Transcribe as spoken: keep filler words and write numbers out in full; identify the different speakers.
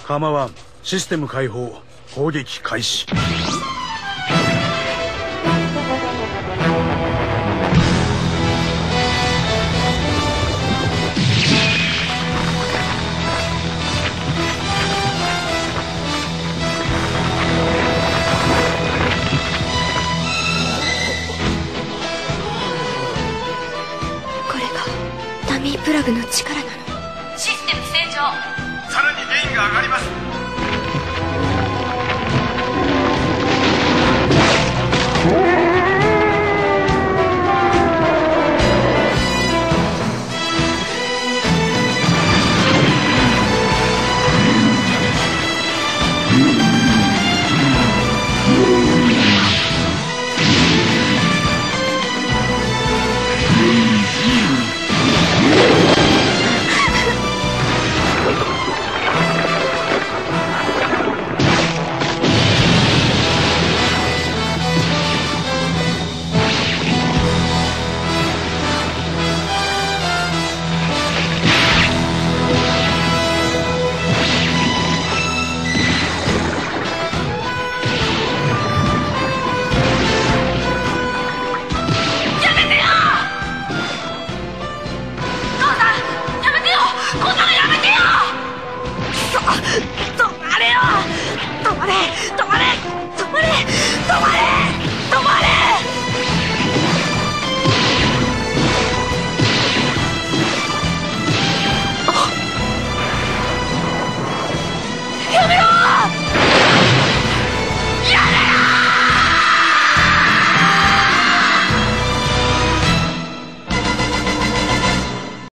Speaker 1: ハマワンシステム開放、攻撃開始。
Speaker 2: これがダミープラグの力なの。
Speaker 3: システム正常。
Speaker 4: さらにゲインが上がります。